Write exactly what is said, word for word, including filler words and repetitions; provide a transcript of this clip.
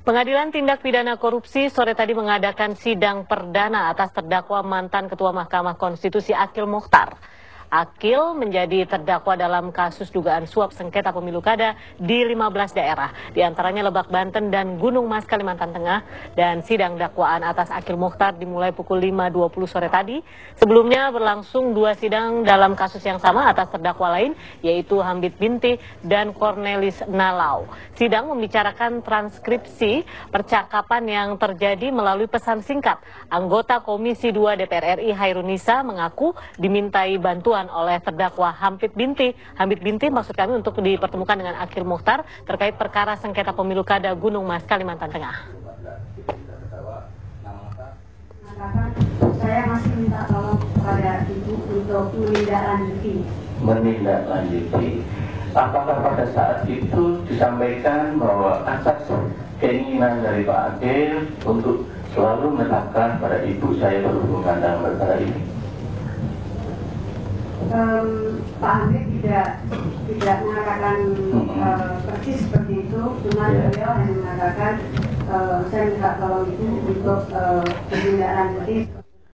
Pengadilan Tindak Pidana Korupsi sore tadi mengadakan sidang perdana atas terdakwa mantan Ketua Mahkamah Konstitusi Akil Mokhtar. Akil menjadi terdakwa dalam kasus dugaan suap sengketa pemilu kada di lima belas daerah, diantaranya Lebak Banten dan Gunung Mas Kalimantan Tengah, dan sidang dakwaan atas Akil Mokhtar dimulai pukul lima dua puluh sore tadi. Sebelumnya berlangsung dua sidang dalam kasus yang sama atas terdakwa lain, yaitu Hambit Binti dan Cornelis Nalau. Sidang membicarakan transkripsi percakapan yang terjadi melalui pesan singkat. Anggota Komisi dua D P R R I Hairunisa mengaku dimintai bantuan oleh terdakwa Hambit Binti. Hambit Binti maksud kami untuk dipertemukan dengan Akil Mokhtar terkait perkara sengketa pemilu kada Gunung Mas Kalimantan Tengah. Saya masih minta tolong kepada Ibu untuk menindaklanjuti. Menindaklanjuti. Apakah pada saat itu disampaikan bahwa atas keinginan dari Pak Akil untuk selalu menetapkan pada ibu saya berhubungan dengan perkara ini? Um, Pak Hambit tidak tidak mengatakan mm-hmm. uh, persis seperti itu, cuma yeah. beliau hanya mengatakan uh, saya minta tolong itu untuk uh, menindaklanjuti.